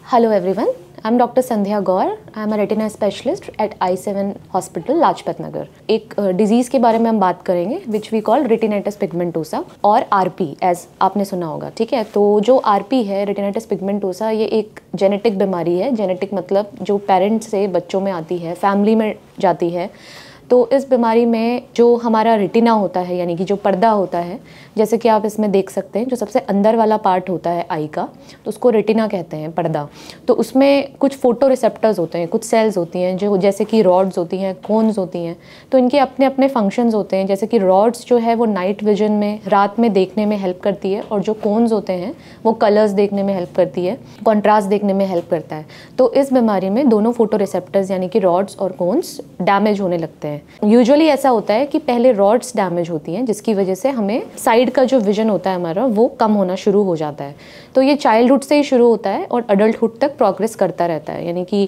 Hello everyone, I'm Dr. Sandhya Gaur. I'm a retina specialist at I7 Hospital, Lajpat Nagar. एक disease के बारे में हम बात करेंगे which we call retinitis pigmentosa और आरपी एज आपने सुना होगा, ठीक है। तो जो आरपी है, रेटिनाइटिस पिगमेंटोसा, ये एक जेनेटिक बीमारी है। जेनेटिक मतलब जो पेरेंट्स से बच्चों में आती है, फैमिली में जाती है। तो इस बीमारी में जो हमारा रेटिना होता है, यानी कि जो पर्दा होता है, जैसे कि आप इसमें देख सकते हैं, जो सबसे अंदर वाला पार्ट होता है आई का, तो उसको रेटिना कहते हैं, पर्दा। तो उसमें कुछ फोटो रिसेप्टर्स होते हैं, कुछ सेल्स होती हैं जो जैसे कि रॉड्स होती हैं, कोन्स होती हैं। तो इनके अपने अपने फंक्शंस होते हैं। जैसे कि रॉड्स जो है वो नाइट विजन में, रात में देखने में हेल्प करती है, और जो कोन्स होते हैं वो कलर्स देखने में हेल्प करती है, कॉन्ट्रास्ट देखने में हेल्प करता है। तो इस बीमारी में दोनों फोटो रिसेप्टर्स यानी कि रॉड्स और कोन्स डैमेज होने लगते हैं। यूजुअली ऐसा होता है कि पहले रॉड्स डैमेज होती हैं, जिसकी वजह से हमें साइड का जो विजन होता है हमारा वो कम होना शुरू हो जाता है। तो ये चाइल्डहुड से ही शुरू होता है और अडल्टहुड तक प्रोग्रेस करता रहता है, यानी कि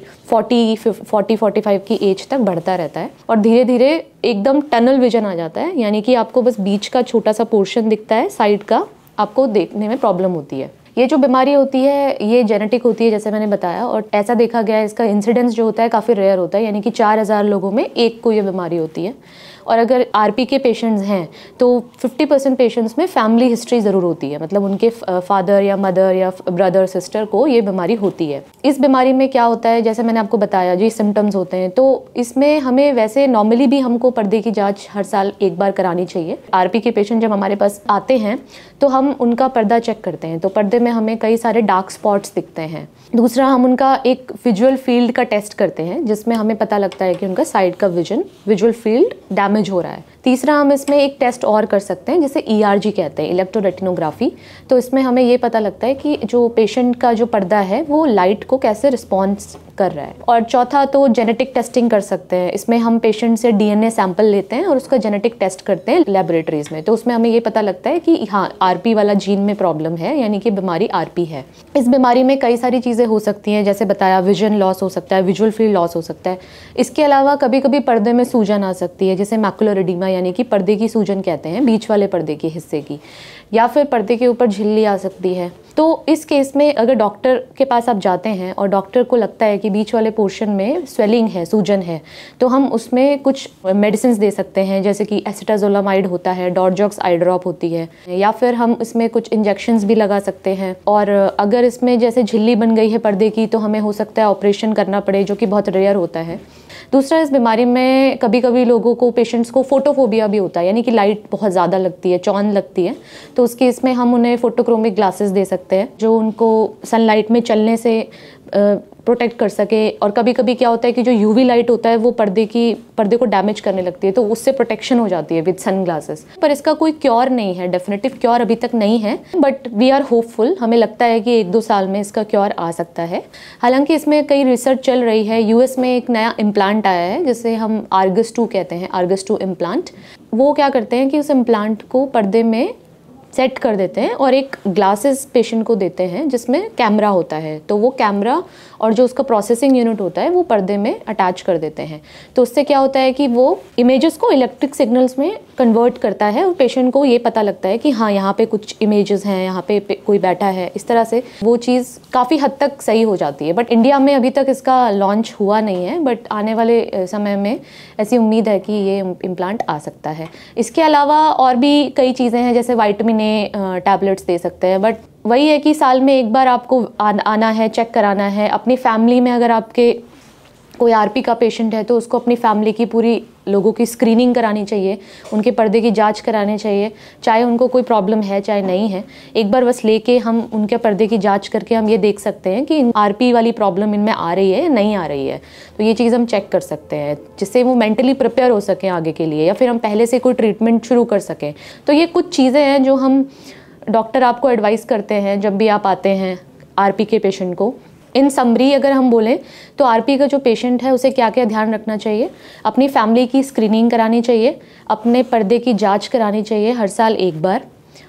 40-45 की एज तक बढ़ता रहता है, और धीरे धीरे एकदम टनल विजन आ जाता है, यानी कि आपको बस बीच का छोटा सा पोर्शन दिखता है, साइड का आपको देखने में प्रॉब्लम होती है। ये जो बीमारी होती है ये जेनेटिक होती है, जैसे मैंने बताया, और ऐसा देखा गया है इसका इंसिडेंस जो होता है काफ़ी रेयर होता है, यानी कि 4000 लोगों में एक को ये बीमारी होती है। और अगर आरपी के पेशेंट्स हैं तो 50% पेशेंट्स में फैमिली हिस्ट्री ज़रूर होती है, मतलब उनके फादर या मदर या ब्रदर सिस्टर को ये बीमारी होती है। इस बीमारी में क्या होता है, जैसे मैंने आपको बताया, जो सिम्टम्स होते हैं, तो इसमें हमें वैसे नॉर्मली भी हमको पर्दे की जांच हर साल एक बार करानी चाहिए। आरपी के पेशेंट जब हमारे पास आते हैं तो हम उनका पर्दा चेक करते हैं, तो पर्दे में हमें कई सारे डार्क स्पॉट्स दिखते हैं। दूसरा, हम उनका एक विजुअल फील्ड का टेस्ट करते हैं, जिसमें हमें पता लगता है कि उनका साइड का विजुअल फील्ड डैमेज हो रहा है। तीसरा, हम इसमें एक टेस्ट और कर सकते हैं, जिसे ERG कहते हैं, इलेक्ट्रोरेटिनोग्राफी। तो इसमें हमें ये पता लगता है कि जो पेशेंट का जो पर्दा है वो लाइट को कैसे रिस्पॉन्स कर रहा है। और चौथा, तो जेनेटिक टेस्टिंग कर सकते हैं। इसमें हम पेशेंट से DNA सैंपल लेते हैं और उसका जेनेटिक टेस्ट करते हैं लेबोरेटरीज में। तो उसमें हमें ये पता लगता है कि हाँ, आरपी वाला जीन में प्रॉब्लम है, यानी कि बीमारी आरपी है। इस बीमारी में कई सारी चीज़ें हो सकती हैं, जैसे बताया, विजन लॉस हो सकता है, विजुअल फील्ड लॉस हो सकता है। इसके अलावा कभी कभी पर्दे में सूजन आ सकती है, जैसे मैकुलर एडिमा, यानी कि पर्दे की सूजन कहते हैं, बीच वाले पर्दे के हिस्से की, या फिर पर्दे के ऊपर झिल्ली आ सकती है। तो इस केस में अगर डॉक्टर के पास आप जाते हैं और डॉक्टर को लगता है कि बीच वाले पोर्शन में स्वेलिंग है, सूजन है, तो हम उसमें कुछ मेडिसिन दे सकते हैं, जैसे कि एसिटाजोलामाइड होता है, डॉर्जॉक्स आई ड्रॉप होती है, या फिर हम इसमें कुछ इंजेक्शंस भी लगा सकते हैं। और अगर इसमें जैसे झिल्ली बन गई है पर्दे की, तो हमें हो सकता है ऑपरेशन करना पड़े, जो कि बहुत रेयर होता है। दूसरा, इस बीमारी में कभी कभी लोगों को, पेशेंट्स को फोटोफोबिया भी होता है, यानी कि लाइट बहुत ज़्यादा लगती है, चौंध लगती है। तो उस केस में हम उन्हें फोटोक्रोमिक ग्लासेस दे सकते हैं, जो उनको सनलाइट में चलने से प्रोटेक्ट कर सके। और कभी कभी क्या होता है कि जो UV लाइट होता है वो पर्दे को डैमेज करने लगती है, तो उससे प्रोटेक्शन हो जाती है विद सन ग्लासेस। पर इसका कोई क्योर नहीं है, डेफिनेटिव क्योर अभी तक नहीं है, बट वी आर होपफुल। हमें लगता है कि 1-2 साल में इसका क्योर आ सकता है। हालांकि इसमें कई रिसर्च चल रही है। US में एक नया इम्प्लांट आया है, जिसे हम आर्गस 2 कहते हैं, आर्गस 2 इम्प्लांट। वो क्या करते हैं कि उस इम्प्लांट को पर्दे में सेट कर देते हैं और एक ग्लासेस पेशेंट को देते हैं, जिसमें कैमरा होता है। तो वो कैमरा और जो उसका प्रोसेसिंग यूनिट होता है वो पर्दे में अटैच कर देते हैं। तो उससे क्या होता है कि वो इमेजेस को इलेक्ट्रिक सिग्नल्स में कन्वर्ट करता है, और पेशेंट को ये पता लगता है कि हाँ, यहाँ पे कुछ इमेजेस हैं, यहाँ पे कोई बैठा है। इस तरह से वो चीज़ काफ़ी हद तक सही हो जाती है। बट इंडिया में अभी तक इसका लॉन्च हुआ नहीं है, बट आने वाले समय में ऐसी उम्मीद है कि ये इम्प्लांट आ सकता है। इसके अलावा और भी कई चीज़ें हैं, जैसे विटामिन ए टैबलेट्स दे सकते हैं, बट वही है कि साल में एक बार आपको आना है, चेक कराना है। अपनी फैमिली में अगर आपके कोई आरपी का पेशेंट है तो उसको अपनी फैमिली की पूरी लोगों की स्क्रीनिंग करानी चाहिए, उनके पर्दे की जांच करानी चाहिए, चाहे उनको कोई प्रॉब्लम है चाहे नहीं है। एक बार बस लेके हम उनके पर्दे की जांच करके हम ये देख सकते हैं कि आरपी वाली प्रॉब्लम इनमें आ रही है या नहीं आ रही है। तो ये चीज़ हम चेक कर सकते हैं, जिससे वो मेंटली प्रिपेयर हो सकें आगे के लिए, या फिर हम पहले से कोई ट्रीटमेंट शुरू कर सकें। तो ये कुछ चीज़ें हैं जो हम डॉक्टर आपको एडवाइस करते हैं जब भी आप आते हैं आरपी के पेशेंट को। इन समरी अगर हम बोलें तो आरपी का जो पेशेंट है उसे क्या क्या ध्यान रखना चाहिए, अपनी फैमिली की स्क्रीनिंग करानी चाहिए, अपने पर्दे की जांच करानी चाहिए हर साल एक बार,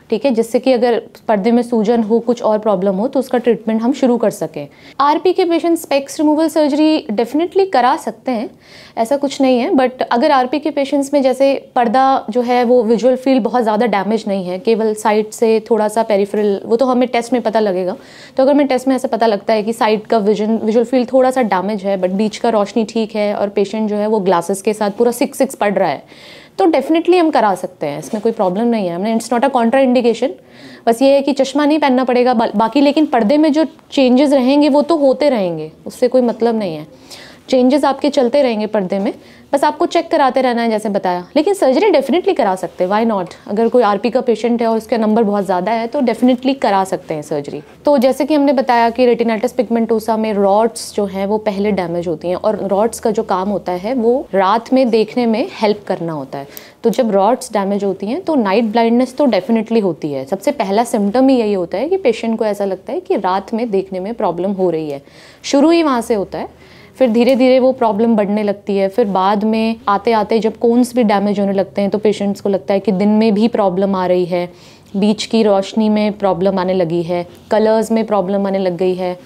ठीक है, जिससे कि अगर पर्दे में सूजन हो, कुछ और प्रॉब्लम हो तो उसका ट्रीटमेंट हम शुरू कर सकें। आरपी के patient specs removal surgery definitely करा सकते हैं, ऐसा कुछ नहीं है। बट अगर आरपी के पेशेंट्स में जैसे पर्दा जो है वो विजुअल फील्ड बहुत ज़्यादा डैमेज नहीं है, केवल साइड से थोड़ा सा पेरिफेरल, वो तो हमें टेस्ट में पता लगेगा। तो अगर हमें टेस्ट में ऐसा पता लगता है कि साइड का विजुअल फील्ड थोड़ा सा डैमेज है बट बीच का रोशनी ठीक है और पेशेंट जो है वो ग्लासेस के साथ पूरा 6 पढ़ रहा है, तो डेफिनेटली हम करा सकते हैं, इसमें कोई प्रॉब्लम नहीं है। हमने it's not a contraindication, बस ये है कि चश्मा नहीं पहनना पड़ेगा बाकी, लेकिन पर्दे में जो चेंजेस रहेंगे वो तो होते रहेंगे, उससे कोई मतलब नहीं है। चेंजेस आपके चलते रहेंगे पर्दे में, बस आपको चेक कराते रहना है जैसे बताया। लेकिन सर्जरी डेफिनेटली करा सकते हैं, व्हाई नॉट। अगर कोई आरपी का पेशेंट है और उसका नंबर बहुत ज़्यादा है तो डेफिनेटली करा सकते हैं सर्जरी। तो जैसे कि हमने बताया कि रेटिनाइटिस पिगमेंटोसा में रॉड्स जो हैं वो पहले डैमेज होती हैं, और रॉड्स का जो काम होता है वो रात में देखने में हेल्प करना होता है। तो जब रॉड्स डैमेज होती हैं तो नाइट ब्लाइंडनेस तो डेफिनेटली होती है। सबसे पहला सिम्टम ही यही होता है कि पेशेंट को ऐसा लगता है कि रात में देखने में प्रॉब्लम हो रही है, शुरू ही वहाँ से होता है। फिर धीरे धीरे वो प्रॉब्लम बढ़ने लगती है, फिर बाद में आते आते जब कोन्स भी डैमेज होने लगते हैं तो पेशेंट्स को लगता है कि दिन में भी प्रॉब्लम आ रही है, बीच की रोशनी में प्रॉब्लम आने लगी है, कलर्स में प्रॉब्लम आने लग गई है,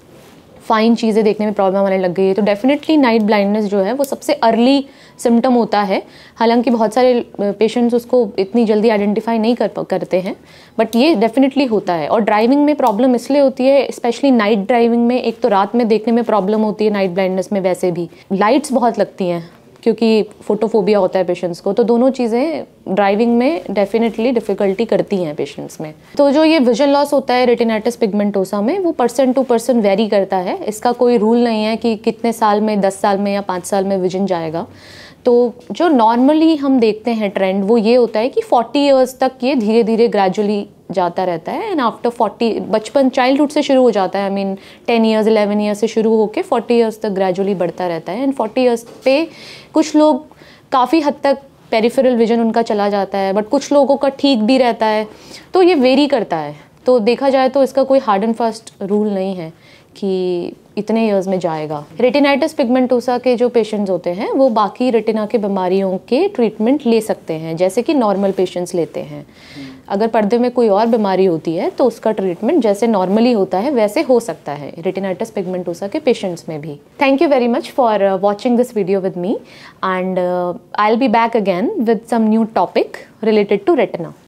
फाइन चीज़ें देखने में प्रॉब्लम आने लग गई है। तो डेफिनेटली नाइट ब्लाइंडनेस जो है वो सबसे अर्ली सिम्टम होता है। हालांकि बहुत सारे पेशेंट्स उसको इतनी जल्दी आइडेंटिफाई नहीं करते हैं, बट ये डेफिनेटली होता है। और ड्राइविंग में प्रॉब्लम इसलिए होती है, स्पेशली नाइट ड्राइविंग में। एक तो रात में देखने में प्रॉब्लम होती है नाइट ब्लाइंडनेस में, वैसे भी लाइट्स बहुत लगती हैं क्योंकि फोटोफोबिया होता है पेशेंट्स को, तो दोनों चीज़ें ड्राइविंग में डेफिनेटली डिफ़िकल्टी करती हैं पेशेंट्स में। तो जो ये विजन लॉस होता है रेटिनाइटिस पिगमेंटोसा में, वो पर्सन टू पर्सन वेरी करता है। इसका कोई रूल नहीं है कि कितने साल में, 10 साल में या 5 साल में विजन जाएगा। तो जो नॉर्मली हम देखते हैं ट्रेंड वो ये होता है कि 40 ईयर्स तक ये धीरे धीरे ग्रेजुअली जाता रहता है। एंड आफ्टर 40, बचपन चाइल्डहुड से शुरू हो जाता है, आई मीन 10 ईयर्स 11 ईयर्स से शुरू होकर 40 ईयर्स तक ग्रेजुअली बढ़ता रहता है। एंड 40 ईयर्स पे कुछ लोग काफ़ी हद तक पेरिफेरल विजन उनका चला जाता है, बट कुछ लोगों का ठीक भी रहता है। तो ये वेरी करता है। तो देखा जाए तो इसका कोई हार्ड एंड फास्ट रूल नहीं है कि इतने इयर्स में जाएगा। रेटिनाइटिस पिगमेंटोसा के जो पेशेंट्स होते हैं वो बाकी रेटिना के बीमारियों के ट्रीटमेंट ले सकते हैं, जैसे कि नॉर्मल पेशेंट्स लेते हैं। अगर पर्दे में कोई और बीमारी होती है तो उसका ट्रीटमेंट जैसे नॉर्मली होता है वैसे हो सकता है रेटिनाइटिस पिगमेंटोसा के पेशेंट्स में भी। Thank you very much for watching this video with me, and I will be back again with some new topic related to retina.